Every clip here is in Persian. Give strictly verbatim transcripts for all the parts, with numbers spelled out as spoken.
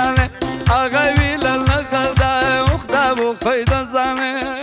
زانه اغوي للنخل دا وخدابو خيدا زانه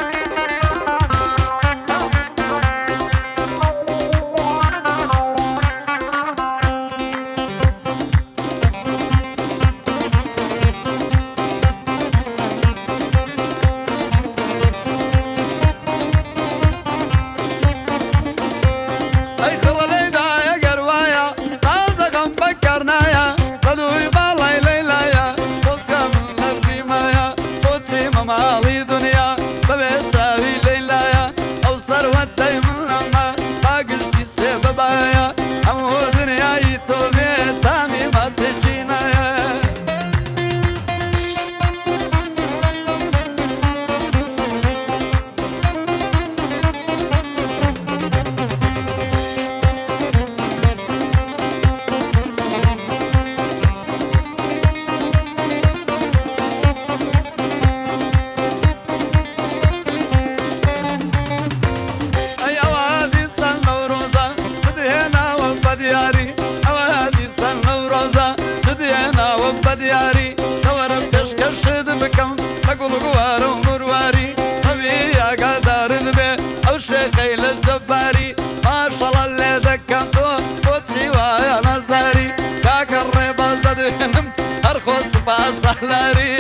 مالي دنيا ببيت شاوي ليلايا او ثروة دايما لما باقش في شبابايا امو دنيا يتوبي تامي ما تجينايا دياري اوادي سنة وروزة تدينا وبا دياري دورب كشكش دبكم تقول قوار ومرواري طبيعي قدر ذبي او شيخي للجباري ما شاء الله اللي ذكمتو وتشي ويا نزاري كاك الرباز ددينم ارخص باصهلاري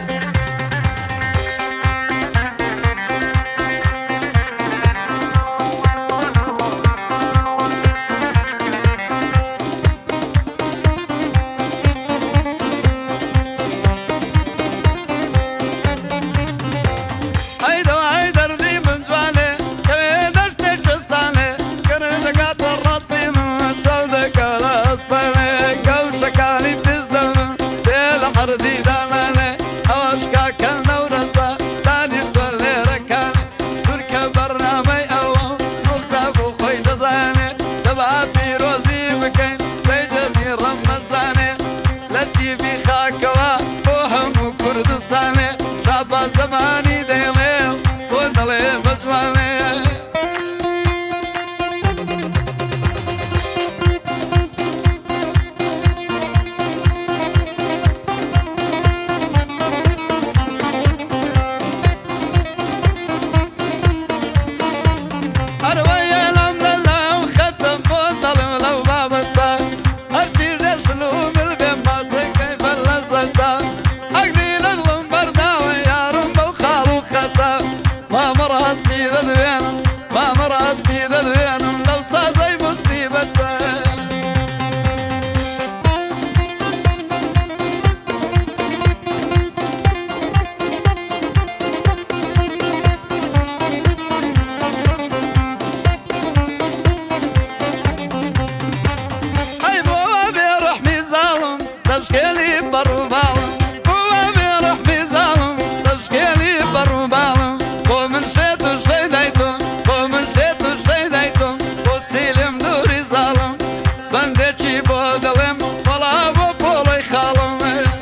دي دالانه اوشكا كالنورزا داني طولي ركان تركا برنامي او مختابو خويد زاني دبا في روزي بكين بيجرني رمزاني لتي في خاكوا وهم كردستاني شابا زماني ديليو ودلي بجواني ما مرستي ذنبين لو صازي مصيبته اي بوا بيروح ميزالم تشكيلي بربالم بوا بيروح ميزالم تشكيلي بربالم ومن شيت وشي دايتم ومن شيت وشي دايتم وتسيلم دوري ظالم بندتشي بودلم ولا بوبولي خالم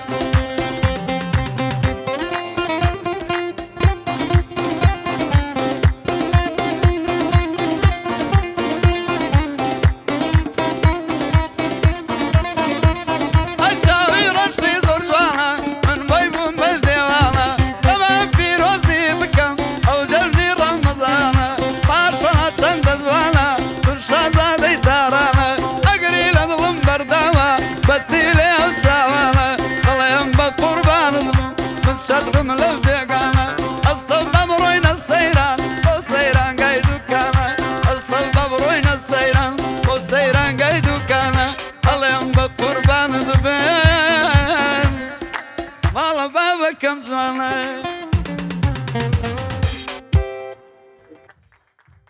أشاوي رشي زرجوانا من بيبون بالديوانا تمام في روزي بكم أو جرني رمزانا باشا تندزوانا ترشا زادي تارانا أقري لظلم برداما بديلي وشاوانا طليم بقربان ظلم من شدر ملف ديقانا أصطب بروين السيران وسيران قايدو كانا أصطب بروين السيران وسيران قايدو كانا طليم بقربان ذبين مالا بابا كم جوانا